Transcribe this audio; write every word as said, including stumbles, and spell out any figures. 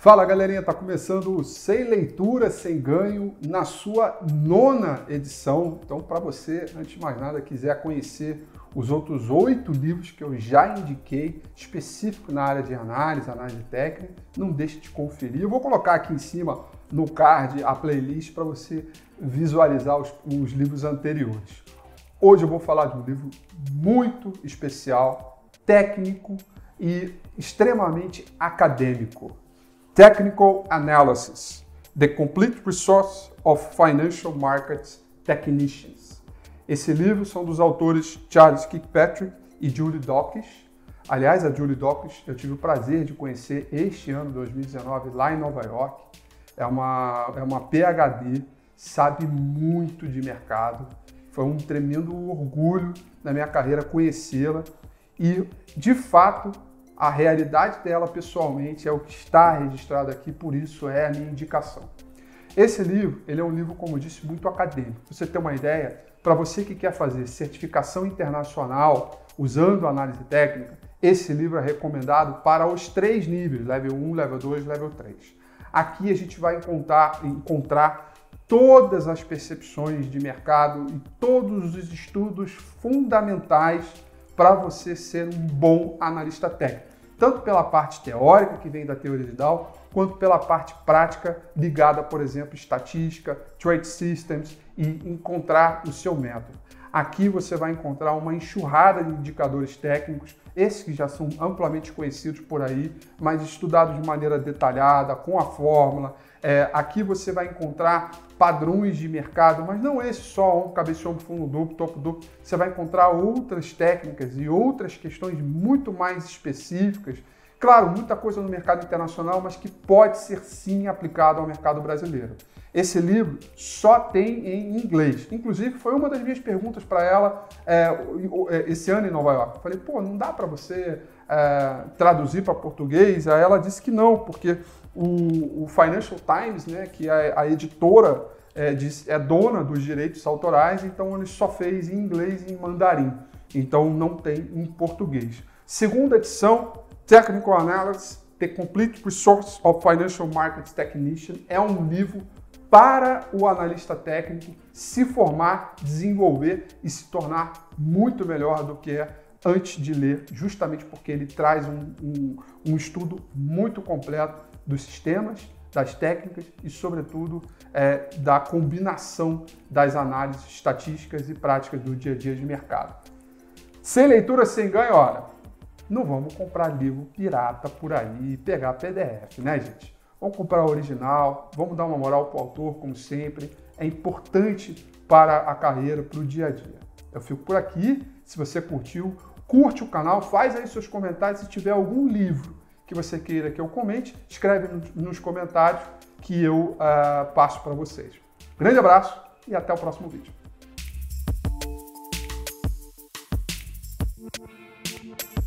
Fala galerinha, tá começando o Sem Leitura, Sem Ganho na sua nona edição. Então, para você, antes de mais nada, quiser conhecer os outros oito livros que eu já indiquei, específico na área de análise, análise técnica, não deixe de conferir. Eu vou colocar aqui em cima, no card, a playlist para você visualizar os, os livros anteriores. Hoje eu vou falar de um livro muito especial, técnico e extremamente acadêmico. Technical Analysis, The Complete Resource of Financial Markets Technicians. Esse livro são dos autores Charles Kirkpatrick e Julie Dawkins. Aliás, a Julie Dawkins eu tive o prazer de conhecer este ano, dois mil e dezenove, lá em Nova York. É uma, é uma P H D, sabe muito de mercado. Foi um tremendo orgulho na minha carreira conhecê-la e, de fato, a realidade dela pessoalmente é o que está registrado aqui, por isso é a minha indicação. Esse livro, ele é um livro, como eu disse, muito acadêmico. Pra você ter uma ideia, para você que quer fazer certificação internacional usando análise técnica, esse livro é recomendado para os três níveis, Level um, Level dois, Level três. Aqui a gente vai encontrar, encontrar todas as percepções de mercado e todos os estudos fundamentais para você ser um bom analista técnico. Tanto pela parte teórica, que vem da teoria de Dow, quanto pela parte prática, ligada, por exemplo, estatística, trade systems e encontrar o seu método. Aqui você vai encontrar uma enxurrada de indicadores técnicos, esses que já são amplamente conhecidos por aí, mas estudados de maneira detalhada, com a fórmula. É, aqui você vai encontrar padrões de mercado, mas não esse só, um cabeção fundo duplo, topo duplo. Você vai encontrar outras técnicas e outras questões muito mais específicas. Claro, muita coisa no mercado internacional, mas que pode ser sim aplicado ao mercado brasileiro. Esse livro só tem em inglês. Inclusive, foi uma das minhas perguntas para ela é, esse ano em Nova York. Eu falei, pô, não dá para você é, traduzir para português? Aí ela disse que não, porque o, o Financial Times, né, que é a editora, é, diz, é dona dos direitos autorais, então ele só fez em inglês e em mandarim. Então não tem em português. Segunda edição, Technical Analysis, The Complete Resource of Financial Markets Technician, é um livro para o analista técnico se formar, desenvolver e se tornar muito melhor do que é antes de ler, justamente porque ele traz um, um, um estudo muito completo dos sistemas, das técnicas e, sobretudo, é, da combinação das análises estatísticas e práticas do dia a dia de mercado. Sem leitura, sem ganho, ora, não vamos comprar livro pirata por aí e pegar P D F, né, gente? Vamos comprar o original, vamos dar uma moral para o autor, como sempre. É importante para a carreira, para o dia a dia. Eu fico por aqui. Se você curtiu, curte o canal, faz aí seus comentários. Se tiver algum livro que você queira que eu comente, escreve nos comentários que eu uh, passo para vocês. Grande abraço e até o próximo vídeo.